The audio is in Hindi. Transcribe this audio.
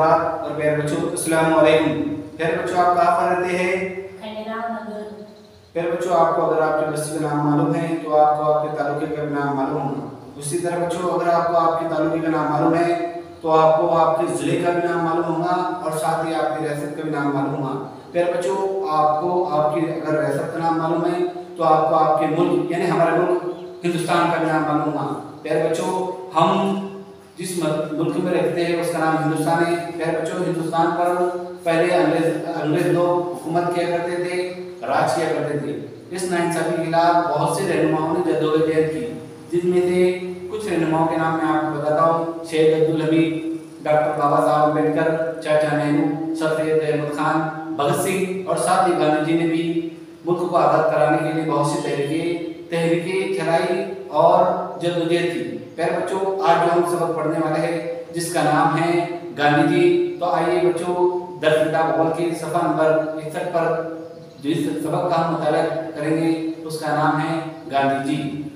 हज़रात और प्यारे बच्चों, अस्सलाम वालेकुम। प्यारे बच्चों, आप कहाँ पर रहते हैं? प्यारे बच्चों, आपको अगर आपके बस्ती का नाम मालूम है तो आपको आपके तालुके का नाम मालूम होगा। उसी तरह बच्चों, अगर आपको आपके तालुके का नाम मालूम है तो आपको आपके ज़िले का भी नाम मालूम होगा और साथ ही आपकी रियासत का भी नाम मालूम होगा। प्यारे बच्चों, आपको आपकी अगर रियासत का नाम मालूम है तो आपको आपके मुल्क यानी हमारे मुल्क हिंदुस्तान का भी नाम मालूम होगा। प्यारे बच्चों, हम जिस मुल्क में रहते हैं उसका नाम हिंदुस्तान है। प्यारे बच्चों, हिंदुस्तान पर पहले अंग्रेज लोग हुकूमत किया करते थे, राज किया करते थे। इस नाइंसाफी के खिलाफ बहुत से रहनुमाओं ने जद्दोजहद की, जिनमें से कुछ रहनुमाओं के नाम मैं आपको बताता हूँ। शेख अब्दुल हमीद, डॉक्टर बाबा साहब अम्बेडकर, चाचा नेहरू, सर सैयद अहमद खान, भगत सिंह और साथ ही गांधी जी ने भी मुल्क को आज़ाद कराने के लिए बहुत सी तहरीकें चलाई और जद्दोजहद की। प्यारे बच्चों, आज जो हम सबक पढ़ने वाले हैं जिसका नाम है गांधी जी, तो आइए बच्चों दर्स किताब अव्वल की सफ़ा नंबर 61 पर जिस सबक का हम मुताला करेंगे उसका नाम है गांधी जी।